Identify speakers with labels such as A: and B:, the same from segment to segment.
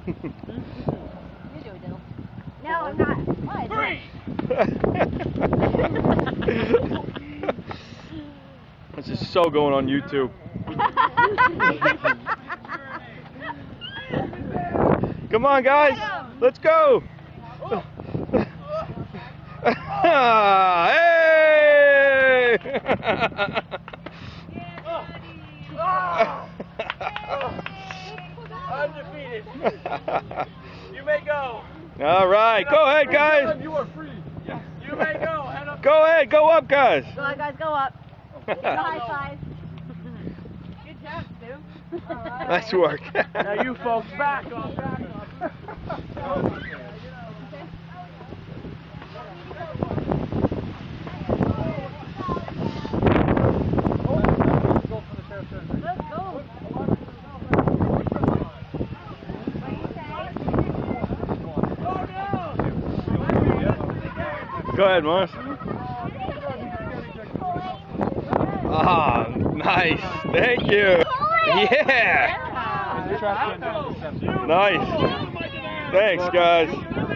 A: No, I'm not. What?
B: This is so going on YouTube. Come on, guys. Let's go. Hey!
C: Undefeated. You may go.
B: All right, go ahead, guys.
C: You are free. You may go. Head up.
B: Go ahead, go up, guys.
A: Go on, guys, go up. High five. Good job, Stu. Right.
B: Nice work.
C: Now you folks back on.
B: Go ahead, Morris. Ah, nice. Thank you. Yeah. Nice. Thanks, guys.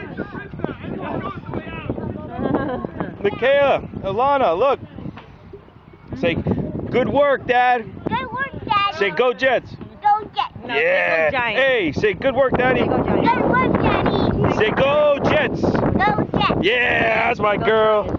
B: Michaela, Alana, look. Say, good work, Dad.
A: Good work, Daddy.
B: Say, go Jets.
A: Go Jets.
B: Yeah. Hey, say, good work, Daddy.
A: Good work, Daddy.
B: Say, go Jets.
A: Go Jets.
B: Yeah, that's my girl.